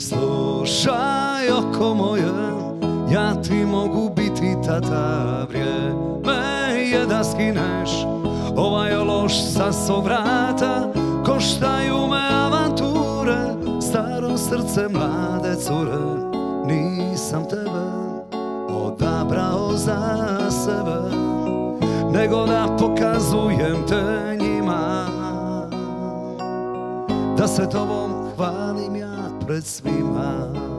Slušaj oko moje, ja ti mogu biti tata. Vrijeme je da skineš ovaj ološ sa svog vrata. Koštaju me avanture, staro srce mlade cure. Nisam tebe odabrao za sebe, nego da pokazujem te njima, da se tobom hvalim ja pred svima.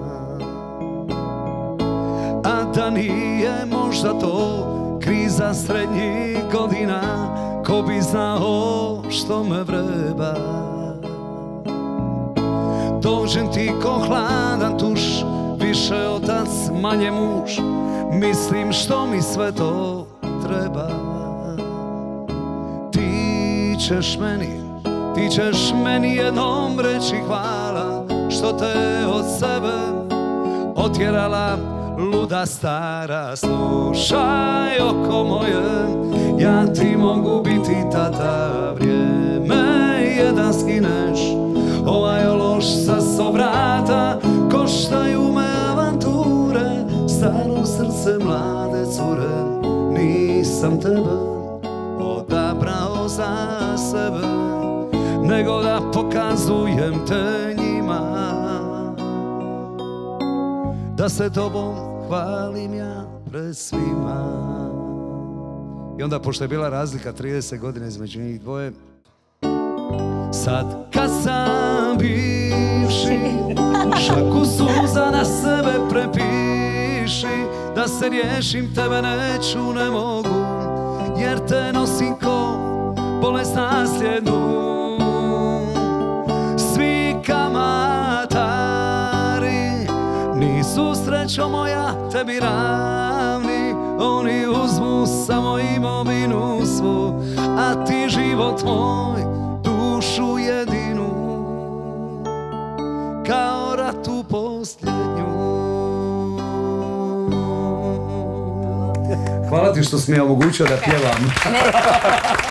A da nije možda to kriza srednjih godina, ko bi znao što me vreba. Dođem ti ko hladan tuš, više otac, manje muž, mislim što mi sve to treba. Ti ćeš meni jednom reći hvala, što te od sebe otjerala luda stara. Slušaj oko moje, ja ti mogu biti tata. Vrijeme je da skineš ovaj ološ sa svog vrata. Koštaju me avanture, staro srce mlade cure. Nisam tebe odabrao za sebe, nego da pokazujem te njima, da se tobom hvalim ja pred svima. I onda, pošto je bila razlika 30 godina između njih dvoje, sad kad sam bivši, šaku suza na sebe prepiši, da se riješim tebe neću, ne mogu, jer te nosim ko bolest nasljednu. Svi kamatari nisu, srećo moja, tebi ravni. Oni uzmu samo imovinu svu, a ti život moj, dušu jedinu, kao ratu posljednju. Hvala ti što si mi omogućio da pjevam.